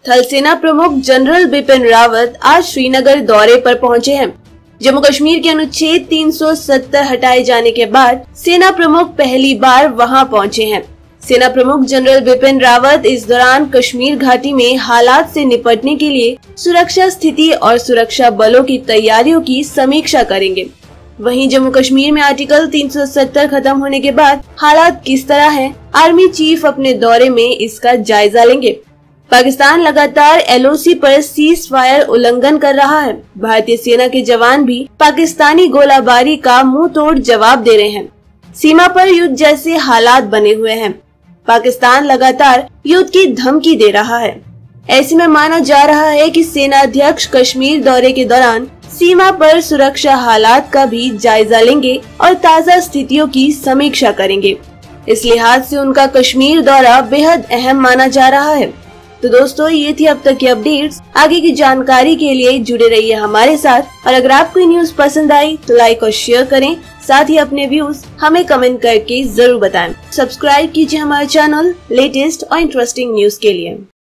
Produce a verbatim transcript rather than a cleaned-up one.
थल सेना प्रमुख जनरल बिपिन रावत आज श्रीनगर दौरे पर पहुंचे हैं। जम्मू कश्मीर के अनुच्छेद तीन सौ सत्तर हटाए जाने के बाद सेना प्रमुख पहली बार वहां पहुंचे हैं। सेना प्रमुख जनरल बिपिन रावत इस दौरान कश्मीर घाटी में हालात से निपटने के लिए सुरक्षा स्थिति और सुरक्षा बलों की तैयारियों की समीक्षा करेंगे। वहीं जम्मू कश्मीर में आर्टिकल तीन सौ सत्तर खत्म होने के बाद हालात किस तरह हैं, आर्मी चीफ अपने दौरे में इसका जायजा लेंगे। पाकिस्तान लगातार एल ओ सी पर सीज फायर उल्लंघन कर रहा है। भारतीय सेना के जवान भी पाकिस्तानी गोलाबारी का मुंह तोड़ जवाब दे रहे हैं। सीमा पर युद्ध जैसे हालात बने हुए हैं। पाकिस्तान लगातार युद्ध की धमकी दे रहा है। ऐसे में माना जा रहा है कि सेना अध्यक्ष कश्मीर दौरे के दौरान सीमा पर सुरक्षा हालात का भी जायजा लेंगे और ताज़ा स्थितियों की समीक्षा करेंगे। इस लिहाज से उनका कश्मीर दौरा बेहद अहम माना जा रहा है। तो दोस्तों, ये थी अब तक की अपडेट्स। आगे की जानकारी के लिए जुड़े रहिए हमारे साथ और अगर आपको ये न्यूज पसंद आई तो लाइक और शेयर करें। साथ ही अपने व्यूज हमें कमेंट करके जरूर बताएं। सब्सक्राइब कीजिए हमारे चैनल लेटेस्ट और इंटरेस्टिंग न्यूज के लिए।